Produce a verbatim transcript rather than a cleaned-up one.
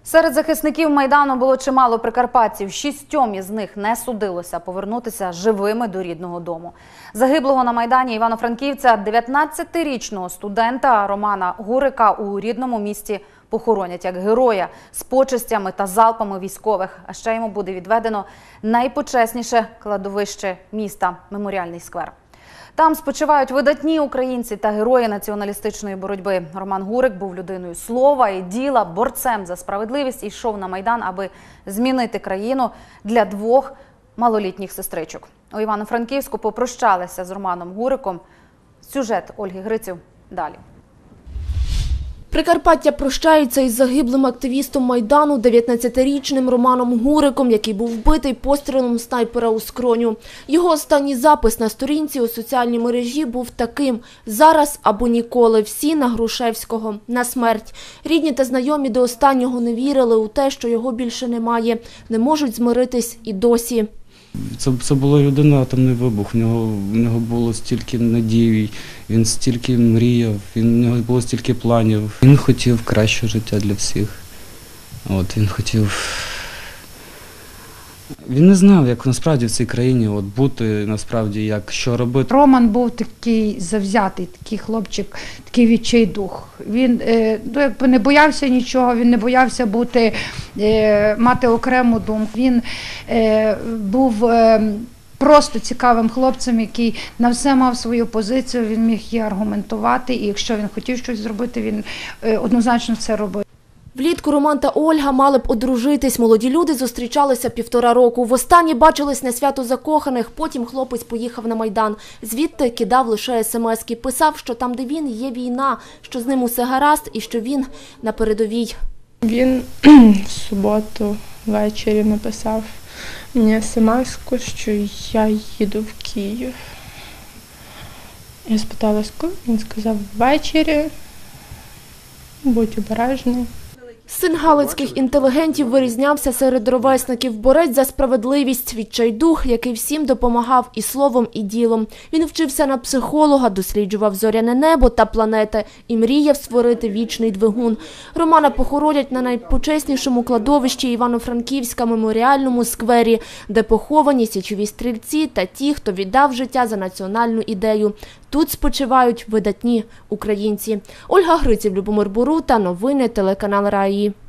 Серед захисників Майдану було чимало прикарпатців. Шістьом із них не судилося повернутися живими до рідного дому. Загиблого на Майдані Івано-Франківця дев'ятнадцятирічного студента Романа Гурика у рідному місті похоронять як героя з почестями та залпами військових. А ще йому буде відведено найпочесніше кладовище міста – Меморіальний сквер. Там спочивають видатні українці та герої націоналістичної боротьби. Роман Гурик був людиною слова і діла, борцем за справедливість і йшов на Майдан, аби змінити країну для двох малолітніх сестричок. У Івано-Франківську попрощалися з Романом Гуриком. Сюжет Ольги Гриців далі. Прикарпаття прощається із загиблим активістом Майдану дев'ятнадцятирічним Романом Гуриком, який був вбитий пострілом снайпера у скроню. Його останній запис на сторінці у соціальній мережі був таким: «Зараз або ніколи. Всі на Грушевського. На смерть». Рідні та знайомі до останнього не вірили у те, що його більше немає. Не можуть змиритись і досі. Це, це була людина, атомний вибух, в нього, в нього було стільки надій, він стільки мріяв, він, в нього було стільки планів. Він хотів кращого життя для всіх. От, він хотів... Він не знав, як насправді в цій країні от, бути, насправді, як, що робити. Роман був такий завзятий, такий хлопчик, такий відчайдух. Він е, ну, якби не боявся нічого, він не боявся бути, е, мати окрему думку. Він е, був е, просто цікавим хлопцем, який на все мав свою позицію, він міг її аргументувати, і якщо він хотів щось зробити, він е, однозначно це робив. Влітку Роман та Ольга мали б одружитись. Молоді люди зустрічалися півтора року. Востаннє бачились на свято закоханих, потім хлопець поїхав на Майдан. Звідти кидав лише смски. Писав, що там, де він, є війна, що з ним усе гаразд і що він на передовій. Він в суботу ввечері написав мені смс-ку, що я їду в Київ. Я спитала, коли? Він сказав, ввечері, будь обережний. Син галицьких інтелігентів вирізнявся серед ровесників. Борець за справедливість, відчайдух, який всім допомагав і словом, і ділом. Він вчився на психолога, досліджував зоряне небо та планети і мріяв створити вічний двигун. Романа похоронять на найпочеснішому кладовищі Івано-Франківська Меморіальному сквері, де поховані січові стрільці та ті, хто віддав життя за національну ідею. Тут спочивають видатні українці. Ольга Гриців, Любомир Борута, новини телеканал Раї.